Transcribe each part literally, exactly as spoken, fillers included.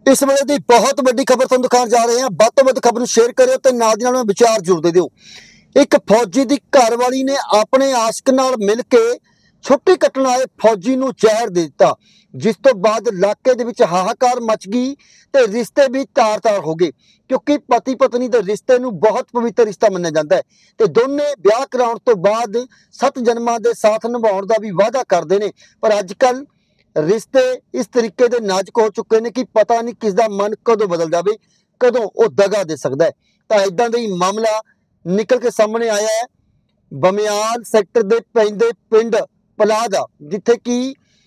इस वेले दी बहुत वड्डी खबर तुहानूं दिखाउण जा रहे हैं। वध तों वध खबर नूं शेयर करियो ते नाल दी नाल विचार जरूर दे दिओ। एक फौजी दी घरवाली ने अपने आशिक नाल मिल के छुट्टी कट्टण आए फौजी नूं जहर दे दित्ता, जिस तो बाद इलाके दे विच हाहाकार मच गई ते रिश्ते भी तार तार हो गए, क्योंकि पति पत्नी दे रिश्ते नूं बहुत पवित्र रिश्ता मन्निया जांदा है ते दोने ब्याह कराउण तो बाद सत जन्मां दे साथ निभाउण दा भी वादा करदे ने। पर अजकल रिश्ते इस तरीके दे नाजुक हो चुके हैं कि पता नहीं किसका मन कदों बदल जाए, कदों वो दगा दे सकता है। तो इदां दा ही मामला निकल के सामने आया है बमियाल सैक्टर दे पैंदे पिंड पलाह दा, जिथे कि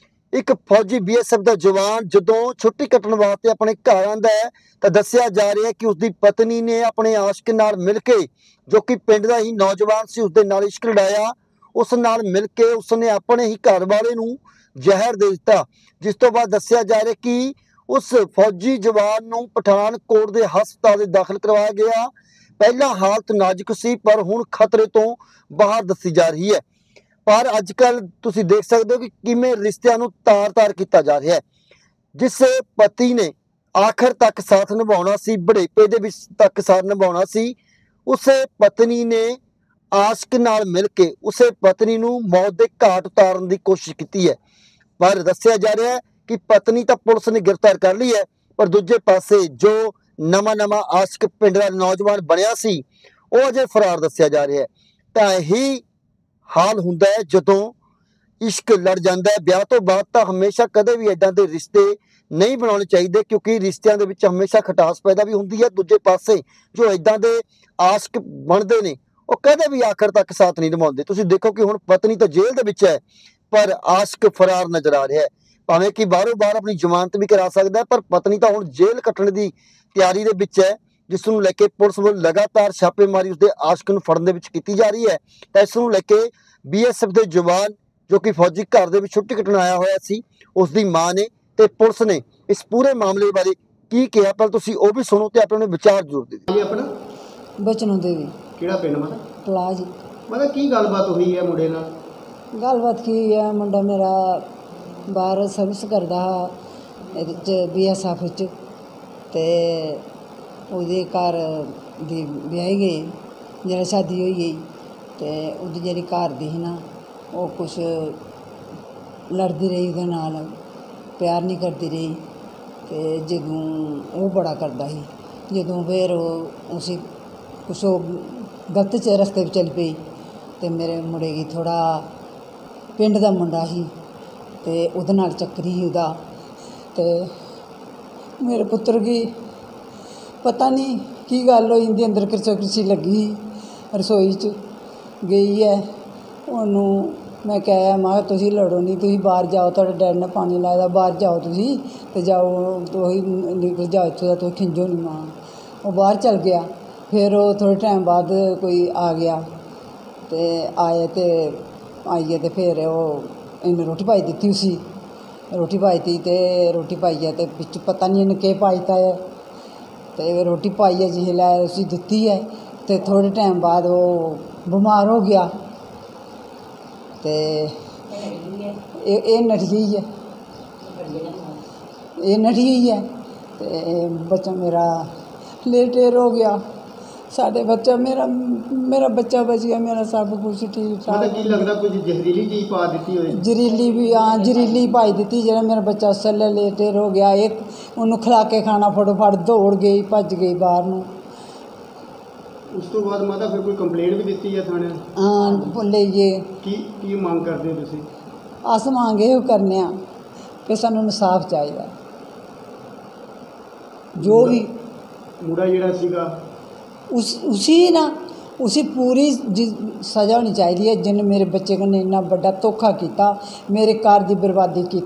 एक फौजी बी एस एफ का जवान जदों छुट्टी कट्टण वास्ते अपने घर आंदा है तो दस्सिया जा रहा है कि उसकी पत्नी ने अपने आशिक नाल मिल के, जो कि पिंड का ही नौजवान सी, उसदे नाल इश्क लड़ाया। उस नाल मिल के उसने अपने ही घर वाले नूं जहर दे दिता, जिस तो बाद दस्सिया जा रहा कि उस फौजी जवान नूं पठानकोट के हस्पताल दाखिल करवाया गया। पहला हालत नाजुक सी पर हुण खतरे तो बाहर दसी जा रही है। पर अजकल तुसीं देख सकते हो कि किवें रिश्तिਆਂ ਨੂੰ तार तार किया जा रहा है। जिस पति ने आखिर तक साथ निभाउणा सी, बुढ़ेपे दे विच तक साथ निभाउणा सी, उस पत्नी ने आशिक नाल मिल के उस पत्नी नूं मौत दे घाट उतारन की कोशिश की है। पर दस्सिया जा रहा है कि पत्नी तो पुलिस ने गिरफ्तार कर ली है, पर दूजे पासे जो नवा नवा आशिक पिंड का नौजवान बनया सी वो अजे फरार दस्सिया जा रहा है। तो यही हाल हुंदा है जदों इश्क लड़ जाता है। ब्याह तो बाद तो हमेशा कदे भी इदां दे रिश्ते नहीं बनाने चाहिए, क्योंकि रिश्तिਆਂ ਦੇ ਵਿੱਚ हमेशा खटास पैदा भी होंदी है। दूजे पासे जो इदां दे आशिक बनते ने वो कदे भी आखिर तक साथ नहीं निभाते। तुसीं देखो कि हुण पत्नी तो जेल दे विच है पर आशिक फरार नजर आ रहा है। भावें कि बाहरों बाहर अपनी जमानत भी करा सकता है, पर पत्नी तो हुण जेल कट्टण की तैयारी दे विच है, जिस नूं लैके पुलिस वल्लों लगातार छापेमारी उसके आशिक नूं फड़न दे विच कीती जा रही है। तो इस नूं लैके बी एस एफ के जवान जो कि फौजी घर दे विच छुट्टी कट्टण आया होया सी, उसदी मां ने ते पुलिस ने इस पूरे मामले बारे की कहा, पर तुसीं वो भी सुनो ते अपने विचार जरूर दे दिओ। अपना बचनों देवी किहड़ा पिंड मतलब पलाह जी। मतलब की गलबात हुई है मुंडे नाल? गलबात की है, मुंडा मेरा बाहर सर्विस करदा हा इहदे च बी एस एफ च, ते ओहदे घर दी ब्याही गई, जेल्लै शादी होई गई ते ओहदी जेह्ड़ी घर दी ही ना ओह् कुछ लड़दी रही ओहदे नाल, प्यार नहीं करती रही। ते जदों ओह् बड़ा करदा ही, जदों फिर उसी कुछ गलत च रस्ते पर चली पई ते मेरे मुड़े गी थोड़ा पिंड दा मुंडा ही ते ओहदे नाल चक्कर ही ओहदा, ते मेरे पुत्तर गी पता नहीं की गल होई इंदे अंदर किरची किरची लगी रसोई च गई है। ओनू मैं कहा मैं तुसीं लड़ो नहीं, तुसीं बाहर जाओ, तुहाडे डैडी ने पानी लाए दा, बाहर जाओ तुसीं ते जाओ, तुसीं निकल जाओ इत्थों दा, तुसीं खिंजो नहीं मां। वो बाहर चल गया। फिर वो थोड़े टाइम बाद कोई आ गया ते आए ते आइए ते फिर वो इन्हें रोटी पाई दित्ती उसी, रोटी पाई दी ते रोटी पाइयै ते बिच पता नहीं इन्हें केह् पाई दित्ता है, ते रोटी पाइयै जिसलै उसी दित्ती है ते थोड़े टाइम बाद वो बमार हो गया ते एह् नठी गेई है, एह् नठी गेई है ते बच्चा मेरा लेटेर हो गया। साढ़े बच्चा मेरा मेरा बच्चा बच गया, मेरा सब कुछ ठीक ठाक। मतलब की लगदा कुछ जहरीली चीज पा दी होए? जहरीली भी, हाँ जहरीली पाई दी। जेह्ड़ा मेरा बच्चा उस वेल्ले लेटेर हो गया, एक उन्होंने खिला के खाना फटोफट दौड़ गई, भज गई बाहर नूं। उस तो बाद माता फिर कोई कंप्लेंट भी दित्ती है थाने? हाँ लेइए। की की मांग करदे हो तुसीं? अस मांग एह् करने आ कि सानूं इंसाफ चाहिदा, जो भी मुंडा जेह्ड़ा सीगा उस उसी ना उसी पूरी सज़ा होनी चाहिदी है, जिन्हें मेरे बच्चे कन्नै इन्ना बड्डा धोखा किया, मेरे घर की बर्बादी की।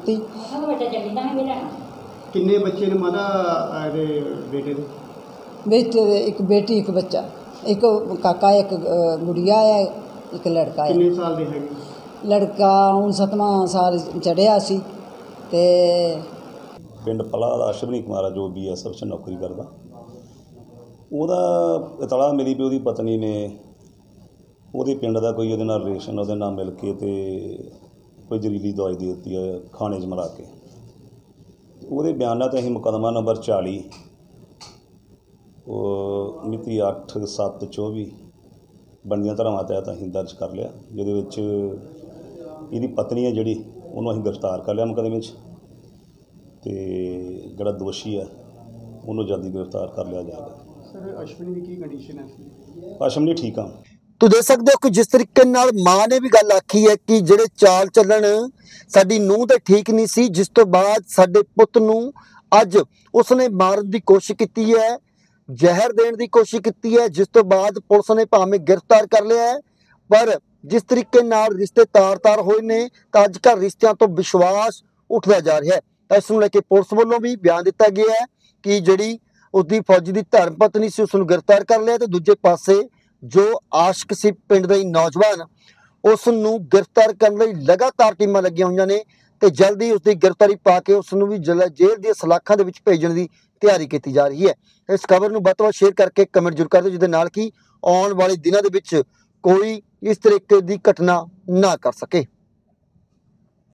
किन्ने बच्चे ने माता बेटे दे? बेटे दे एक बेटी एक बच्चा, एक काका एक गुड़िया है, एक लड़का है। किन्ने साल दे है? लड़का हुण सतवां साल चढ़िया सी। ते पिंड पलाह दा अश्वनी कुमार जो बी एस एफ च नौकरी करदा, ਉਹਦਾ ਇਤਲਾ ਮਿਲੀ ਵੀ ਉਹਦੀ ਪਤਨੀ ਨੇ ਉਹਦੇ ਪਿੰਡ ਦਾ ਕੋਈ ਉਹਦੇ ਨਾਲ ਰਿਲੇਸ਼ਨ ਉਹਦੇ ਨਾਲ ਮਿਲ ਕੇ ਤੇ ਕੋਈ ਜ਼ਹਿਰੀਲੀ ਦਵਾਈ ਦੇ ਦਿੱਤੀ ਹੈ ਖਾਣੇ 'ਚ ਮਿਲਾ ਕੇ। ਉਹਦੇ ਬਿਆਨਾਂ 'ਤੇ ਅਸੀਂ ਮੁਕੱਦਮਾ ਨੰਬਰ ਚਾਲੀ ਉਹ ਮਿਤੀ ਅੱਠ ਸੱਤ ਚੌਵੀ ਬਣਦੀਆਂ ਧਾਰਾਵਾਂ ਤਹਿਤ ਅਸੀਂ ਦਰਜ ਕਰ ਲਿਆ, ਜਿਹਦੇ ਵਿੱਚ ਇਹਦੀ ਪਤਨੀ ਹੈ ਜਿਹੜੀ ਉਹਨੂੰ ਅਸੀਂ ਗ੍ਰਿਫਤਾਰ ਕਰ ਲਿਆ ਮੁਕੱਦਮੇ 'ਚ, ਅਤੇ ਜਿਹੜਾ ਦੋਸ਼ੀ ਹੈ ਉਹਨੂੰ ਜਲਦੀ ਗ੍ਰਿਫਤਾਰ ਕਰ ਲਿਆ ਜਾਏਗਾ। ਸਰ ਅਸ਼ਵਨੀ ਦੀ ਕੀ ਕੰਡੀਸ਼ਨ ਹੈ? ਅਸ਼ਵਨੀ ਠੀਕ ਆ। ਤੂੰ ਦੇਖ ਸਕਦੇ ਹੋ ਕਿ ਜਿਸ ਤਰੀਕੇ ਨਾਲ ਮਾਂ ਨੇ ਵੀ ਗੱਲ ਆਖੀ ਹੈ ਕਿ ਜਿਹੜੇ ਚਾਲ ਚੱਲਣ ਸਾਡੀ ਨੂੰਹ ਤੇ ਠੀਕ ਨਹੀਂ ਸੀ, ਜਿਸ ਤੋਂ ਬਾਅਦ ਸਾਡੇ ਪੁੱਤ ਨੂੰ ਅੱਜ ਉਸਨੇ ਮਾਰਨ ਦੀ ਕੋਸ਼ਿਸ਼ ਕੀਤੀ ਹੈ, ਜ਼ਹਿਰ ਦੇਣ ਦੀ ਕੋਸ਼ਿਸ਼ ਕੀਤੀ ਹੈ, ਜਿਸ ਤੋਂ ਬਾਅਦ ਪੁਲਿਸ ਨੇ ਭਾਵੇਂ ਗ੍ਰਿਫਤਾਰ ਕਰ ਲਿਆ ਹੈ, ਪਰ ਜਿਸ ਤਰੀਕੇ ਨਾਲ ਰਿਸ਼ਤੇ ਤਾਰ-ਤਾਰ ਹੋਏ ਨੇ ਤਾਂ ਅੱਜ ਕੱਲ੍ਹ ਰਿਸ਼ਤਿਆਂ ਤੋਂ ਵਿਸ਼ਵਾਸ ਉੱਠਦਾ ਜਾ ਰਿਹਾ ਹੈ। ਤਾਂ ਇਸ ਨੂੰ ਲੈ ਕੇ ਪੁਲਿਸ ਵੱਲੋਂ ਵੀ ਬਿਆਨ ਦਿੱਤਾ ਗਿਆ ਹੈ ਕਿ ਜਿਹੜੀ ਉਸਦੀ ਫੌਜੀ ਦੀ ਧਰਮ ਪਤਨੀ ਸੀ ਉਸ ਨੂੰ ਗ੍ਰਿਫਤਾਰ ਕਰ ਲਿਆ, ਤੇ ਦੂਜੇ ਪਾਸੇ ਜੋ ਆਸ਼ਕ ਸੀ ਪਿੰਡ ਦੇ ਨੌਜਵਾਨ ਉਸ ਨੂੰ ਗ੍ਰਿਫਤਾਰ ਕਰਨ ਲਈ ਲਗਾਤਾਰ ਟੀਮਾਂ ਲੱਗੀਆਂ ਹੋਈਆਂ ਨੇ, ਤੇ ਜਲਦੀ ਉਸ ਦੀ ਗ੍ਰਿਫਤਾਰੀ ਪਾ ਕੇ ਉਸ ਨੂੰ ਵੀ ਜੇਲ੍ਹ ਦੀਆਂ ਸਲਾਖਾਂ ਦੇ ਵਿੱਚ ਭੇਜਣ ਦੀ ਤਿਆਰੀ ਕੀਤੀ ਜਾ ਰਹੀ ਹੈ। ਇਸ ਖਬਰ ਨੂੰ ਵੱਧ ਤੋਂ ਵੱਧ ਸ਼ੇਅਰ ਕਰਕੇ ਕਮੈਂਟ ਜ਼ਰੂਰ ਕਰ ਦਿਓ, ਜਿਹਦੇ ਨਾਲ ਕਿ ਆਉਣ ਵਾਲੇ ਦਿਨਾਂ ਦੇ ਵਿੱਚ ਕੋਈ ਇਸ ਤਰੀਕੇ ਦੀ ਘਟਨਾ ਨਾ ਕਰ ਸਕੇ।